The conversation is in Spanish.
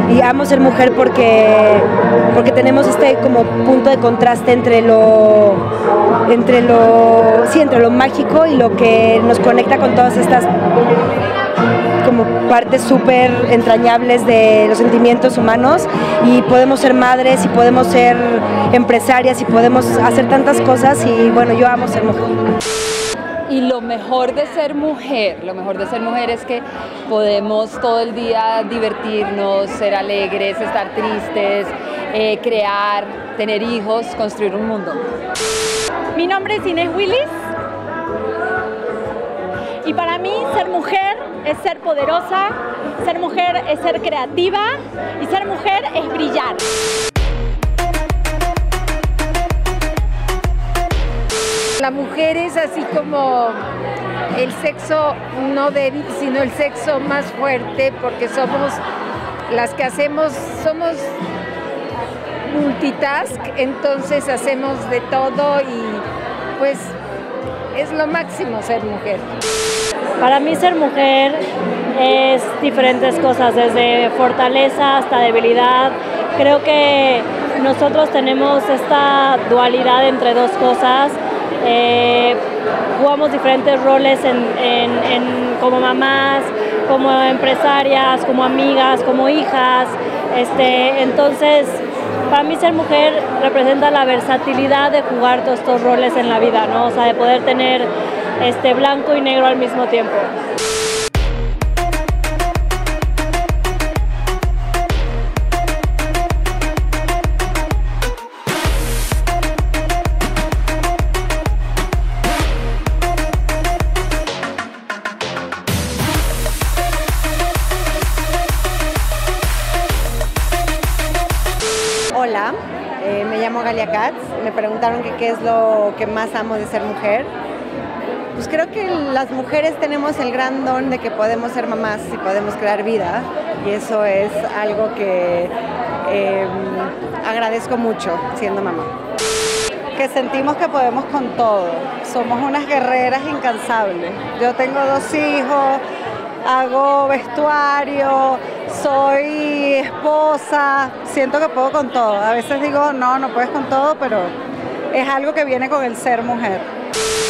y amo ser mujer porque tenemos este como punto de contraste entre lo mágico y lo que nos conecta con todas estas como partes súper entrañables de los sentimientos humanos, y podemos ser madres y podemos ser empresarias y podemos hacer tantas cosas, y bueno, yo amo ser mujer. Y lo mejor de ser mujer es que podemos todo el día divertirnos, ser alegres, estar tristes, crear, tener hijos, construir un mundo. Mi nombre es Inés Willis y para mí ser mujer es ser poderosa, ser mujer es ser creativa y ser mujer es brillar. La mujer es así como el sexo no débil, sino el sexo más fuerte, porque somos las que somos multitask, entonces hacemos de todo y pues es lo máximo ser mujer. Para mí ser mujer es diferentes cosas, desde fortaleza hasta debilidad. Creo que nosotros tenemos esta dualidad entre dos cosas. Jugamos diferentes roles como mamás, como empresarias, como amigas, como hijas. Entonces, para mí ser mujer representa la versatilidad de jugar todos estos roles en la vida, ¿no? O sea, de poder tener blanco y negro al mismo tiempo. Hola, me llamo Galia Katz. Me preguntaron que qué es lo que más amo de ser mujer. Pues creo que las mujeres tenemos el gran don de que podemos ser mamás y podemos crear vida, y eso es algo que agradezco mucho siendo mamá. Que sentimos que podemos con todo, somos unas guerreras incansables. Yo tengo 2 hijos, hago vestuario, soy esposa, siento que puedo con todo. A veces digo, no puedes con todo, pero es algo que viene con el ser mujer.